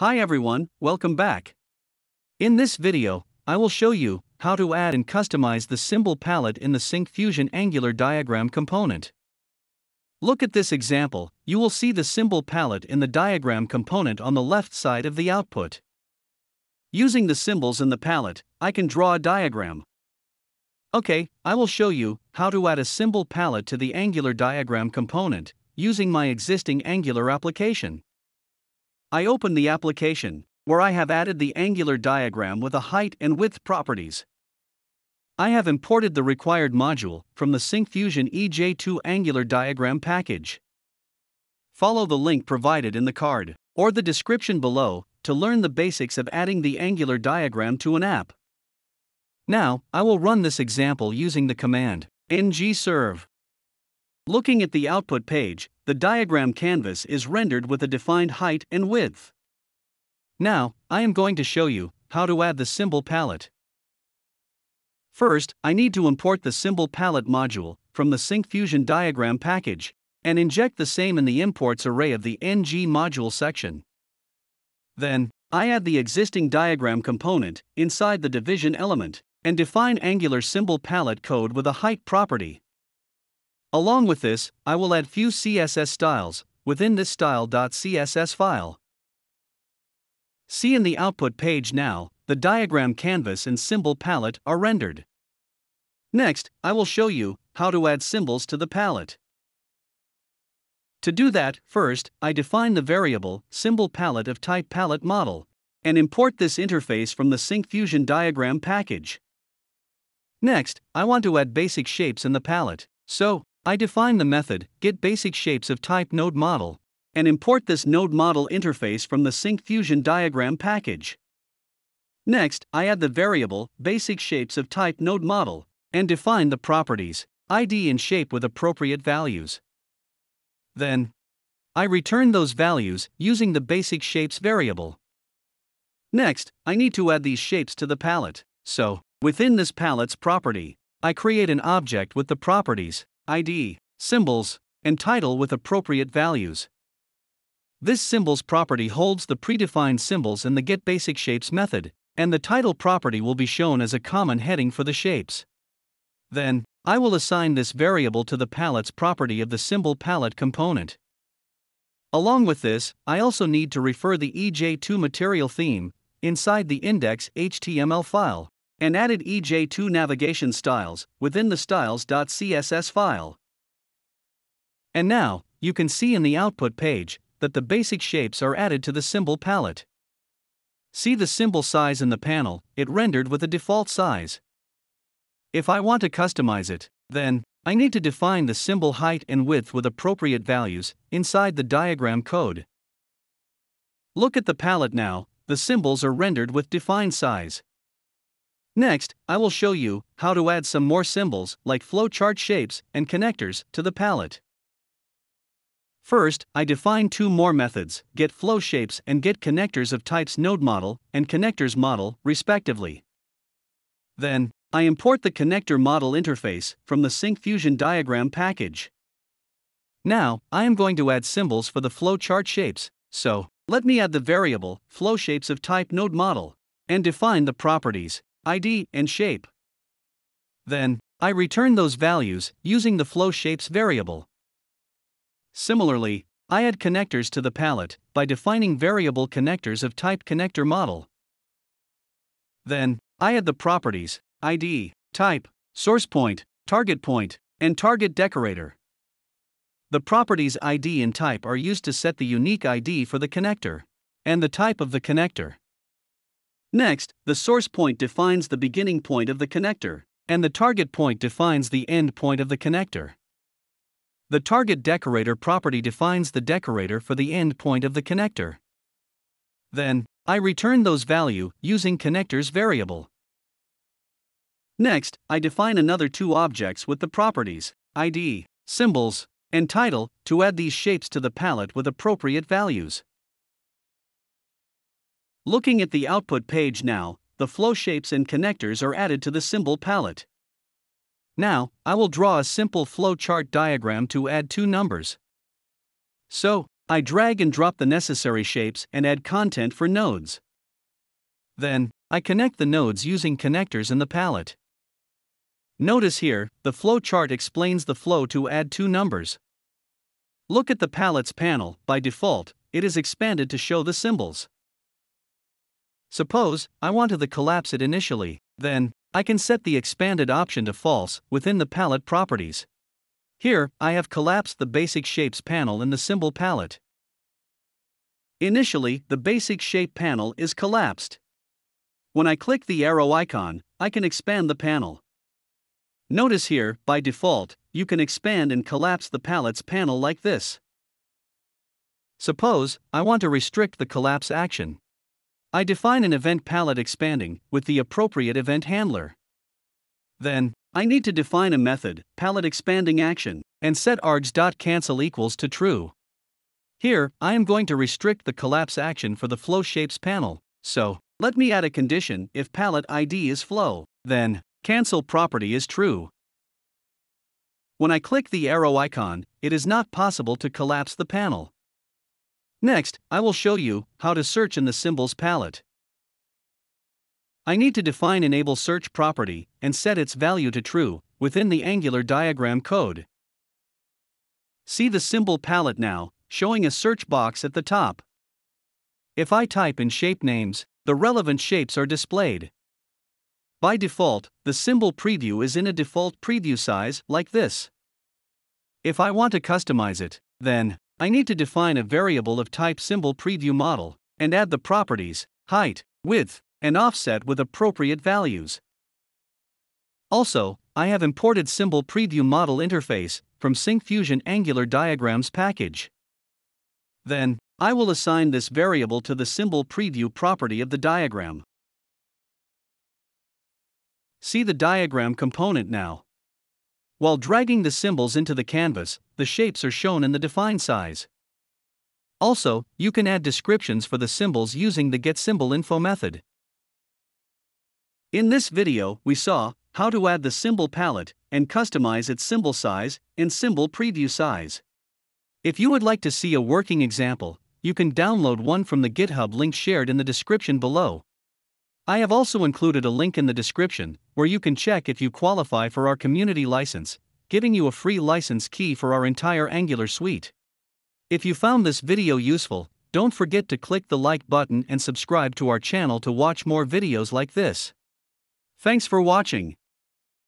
Hi everyone, welcome back. In this video, I will show you how to add and customize the symbol palette in the Syncfusion Angular Diagram component. Look at this example. You will see the symbol palette in the diagram component on the left side of the output. Using the symbols in the palette, I can draw a diagram. Okay, I will show you how to add a symbol palette to the Angular Diagram component using my existing Angular application. I open the application, where I have added the Angular diagram with a height and width properties. I have imported the required module from the Syncfusion EJ2 Angular Diagram package. Follow the link provided in the card or the description below to learn the basics of adding the Angular diagram to an app. Now, I will run this example using the command ngserve. Looking at the output page, the diagram canvas is rendered with a defined height and width. Now, I am going to show you how to add the symbol palette. First, I need to import the symbol palette module from the Syncfusion Diagram package and inject the same in the imports array of the ng module section. Then, I add the existing diagram component inside the division element and define Angular symbol palette code with a height property. Along with this, I will add few CSS styles within this style.css file. See in the output page now, the diagram canvas and symbol palette are rendered. Next, I will show you how to add symbols to the palette. To do that, first, I define the variable symbol palette of type palette model and import this interface from the Syncfusion Diagram package. Next, I want to add basic shapes in the palette, so I define the method getBasicShapes of type nodeModel and import this nodeModel interface from the Syncfusion Diagram package. Next, I add the variable BasicShapes of type nodeModel and define the properties ID and shape with appropriate values. Then, I return those values using the BasicShapes variable. Next, I need to add these shapes to the palette, so within this palette's property, I create an object with the properties ID, symbols, and title with appropriate values. This symbols property holds the predefined symbols in the getBasicShapes method, and the title property will be shown as a common heading for the shapes. Then, I will assign this variable to the palette's property of the symbol palette component. Along with this, I also need to refer the EJ2 material theme inside the index.html file and added EJ2 navigation styles within the styles.css file. And now, you can see in the output page that the basic shapes are added to the symbol palette. See the symbol size in the panel, it rendered with a default size. If I want to customize it, then I need to define the symbol height and width with appropriate values inside the diagram code. Look at the palette now, the symbols are rendered with defined size. Next, I will show you how to add some more symbols like flowchart shapes and connectors to the palette. First, I define two more methods, getFlowShapes and getConnectors of types nodeModel and connectorsModel, respectively. Then, I import the connector model interface from the Syncfusion Diagram package. Now, I am going to add symbols for the flowchart shapes, so let me add the variable flowShapes of type nodeModel and define the properties ID and shape. Then, I return those values using the flowShapes variable. Similarly, I add connectors to the palette by defining variable connectors of type connectorModel. Then, I add the properties ID, type, sourcePoint, targetPoint, and targetDecorator. The properties ID and type are used to set the unique ID for the connector and the type of the connector. Next, the sourcePoint defines the beginning point of the connector, and the targetPoint defines the end point of the connector. The targetDecorator property defines the decorator for the end point of the connector. Then, I return those values using connectors variable. Next, I define another two objects with the properties ID, symbols, and title to add these shapes to the palette with appropriate values. Looking at the output page now, the flowShapes and connectors are added to the symbol palette. Now, I will draw a simple flowchart diagram to add two numbers. So, I drag and drop the necessary shapes and add content for nodes. Then, I connect the nodes using connectors in the palette. Notice here, the flow chart explains the flow to add two numbers. Look at the palette's panel. By default, it is expanded to show the symbols. Suppose I want to collapse it initially, then I can set the expanded option to false within the palette properties. Here, I have collapsed the basic shapes panel in the symbol palette. Initially, the basic shape panel is collapsed. When I click the arrow icon, I can expand the panel. Notice here, by default, you can expand and collapse the palette's panel like this. Suppose I want to restrict the collapse action. I define an event palette expanding with the appropriate event handler. Then, I need to define a method, palette expanding action, and set args.cancel equals to true. Here, I am going to restrict the collapse action for the flow shapes panel, so let me add a condition. If palette ID is flow, then cancel property is true. When I click the arrow icon, it is not possible to collapse the panel. Next, I will show you how to search in the symbols palette. I need to define enable search property and set its value to true within the Angular diagram code. See the symbol palette now, showing a search box at the top. If I type in shape names, the relevant shapes are displayed. By default, the symbol preview is in a default preview size like this. If I want to customize it, then I need to define a variable of type symbol preview model and add the properties, height, width, and offset with appropriate values. Also, I have imported symbol preview model interface from Syncfusion Angular Diagrams package. Then, I will assign this variable to the symbol preview property of the diagram. See the diagram component now. While dragging the symbols into the canvas, the shapes are shown in the define size. Also, you can add descriptions for the symbols using the getSymbolInfo method. In this video, we saw how to add the symbol palette and customize its symbol size and symbol preview size. If you would like to see a working example, you can download one from the GitHub link shared in the description below. I have also included a link in the description where you can check if you qualify for our community license, giving you a free license key for our entire Angular suite. If you found this video useful, don't forget to click the like button and subscribe to our channel to watch more videos like this. Thanks for watching.